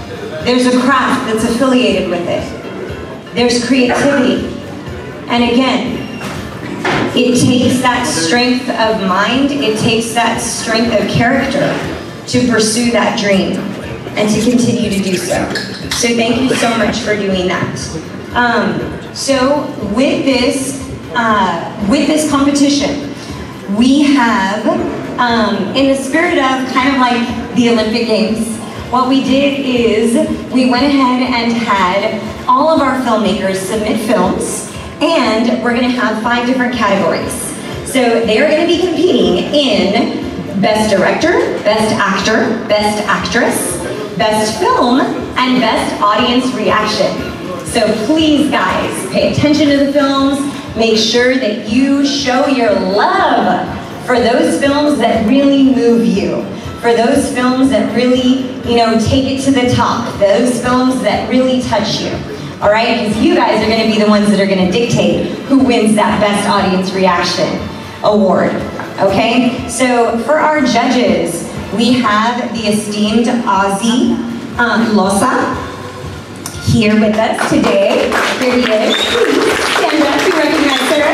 There's a craft that's affiliated with it. There's creativity. And again, it takes that strength of mind, it takes that strength of character to pursue that dream and to continue to do so. So thank you so much for doing that. So with this competition, we have, in the spirit of kind of like the Olympic Games, what we did is we went ahead and had all of our filmmakers submit films, and we're going to have 5 different categories. So they're going to be competing in Best Director, Best Actor, Best Actress, Best Film, and Best Audience Reaction. So please, guys, pay attention to the films. Make sure that you show your love for those films that really move you, for those films that really, you know, take it to the top, those films that really touch you. All right, because you guys are going to be the ones that are going to dictate who wins that Best Audience Reaction award. Okay, so for our judges, we have the esteemed Ozzy Losa here with us today. Here he is. Stand up to recognize her.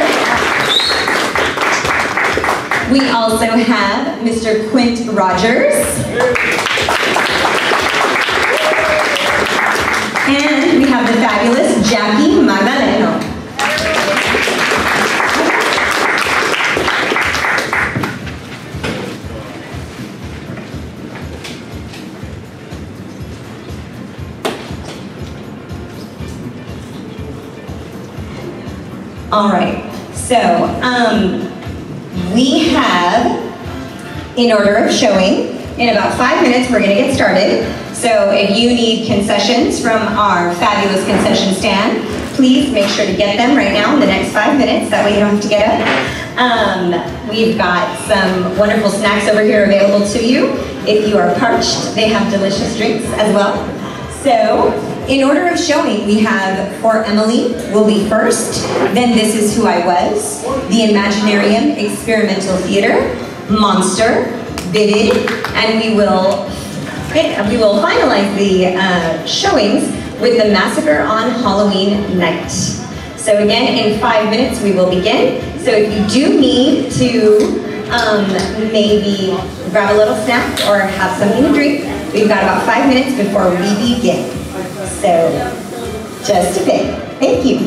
We also have Mr. Quint Rogers. And we have the fabulous Jackie Magdaleno. All right, so we have, in order of showing, in about 5 minutes we're going to get started. So if you need concessions from our fabulous concession stand, please make sure to get them right now in the next 5 minutes, that way you don't have to get up. We've got some wonderful snacks over here available to you. If you are parched, they have delicious drinks as well. So, in order of showing, we have For Emily will be first, then This Is Who I Was, The Imaginarium Experimental Theater, Monster, Vivid, and we will finalize the showings with The Massacre on Halloween Night. So again, in 5 minutes we will begin. So if you do need to maybe grab a little snack or have something to drink, we've got about 5 minutes before we begin. So, just a bit. Thank you.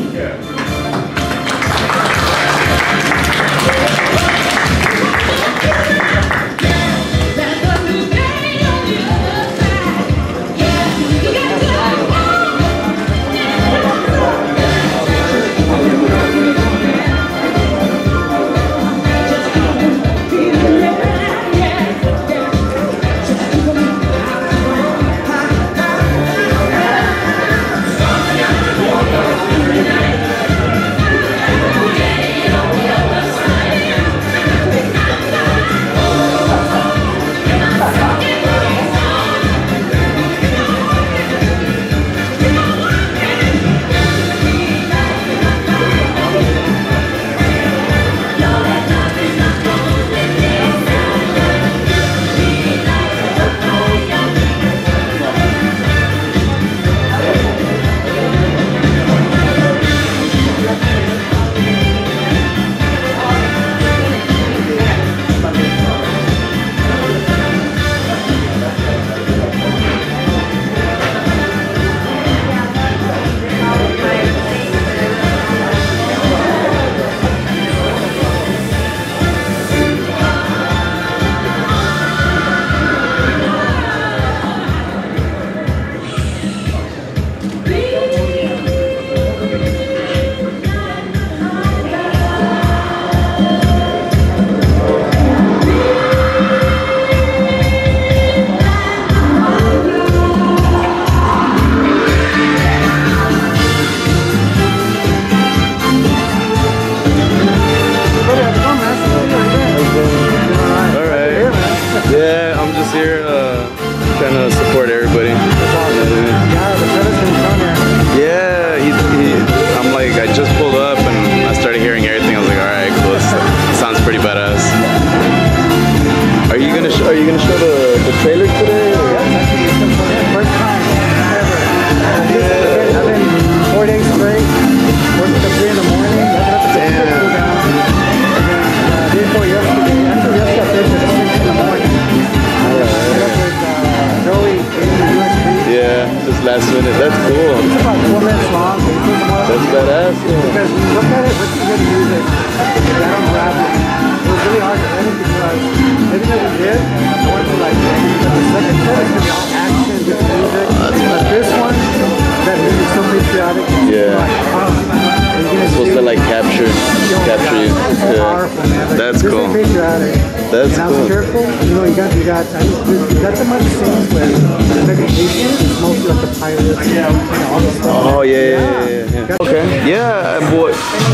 Last minute. That's cool. It's about 4 minutes long. That's badass. Because when you look at it, what you hear the music, that unraveled. It was really hard to edit because everything that we did, I wanted to like, the second set is going to be all action, good music. But this one, that music's so patriotic. Yeah. It's supposed to like capture you. Yeah. That's cool. That's and I cool. was careful, you got so much scenes where the vegetation is mostly like the pirates, all this stuff. Oh yeah. Okay. Yeah, boy.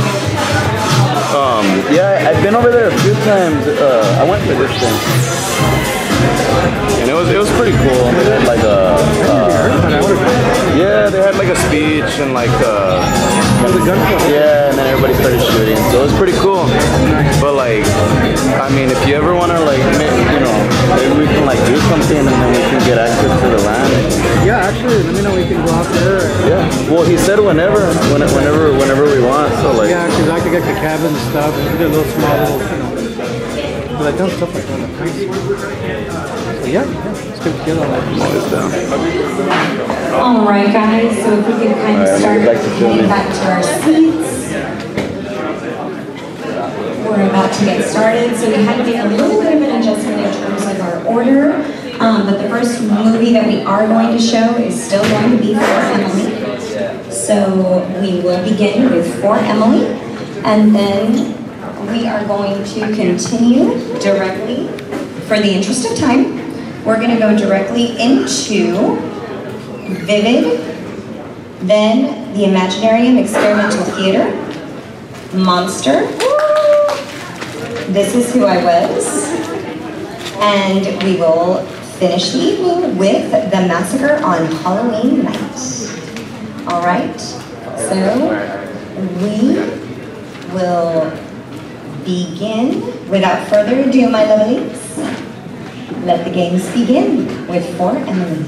Yeah, I've been over there a few times. I went for this thing, and it was pretty cool. They had like they had like a speech and like yeah, and then everybody started shooting, so it was pretty cool. But like, I mean, if you ever want to like, maybe we can like do something and then we can get access to the land. Yeah, actually, let me know we can go out there. Yeah. Well, he said whenever we want. So like. Yeah, because I could get the cabin and stuff and do a little small little, but I've done stuff like that in the past. So yeah, it's good to get all that. I'm always down. All right, guys. So if we can kind of start getting back to our seats. We're about to get started. So we had to make a little bit of an adjustment in terms of our order. But the first movie that we are going to show is still going to be For Emily. So we will begin with For Emily, and then we are going to continue directly, for the interest of time, we're going to go directly into Vivid, then The Imaginarium Experimental Theater, Monster, This Is Who I Was, and we will finish the evening with The Massacre on Halloween Night. All right, so we will begin. Without further ado, my lovelies, let the games begin with For Emily.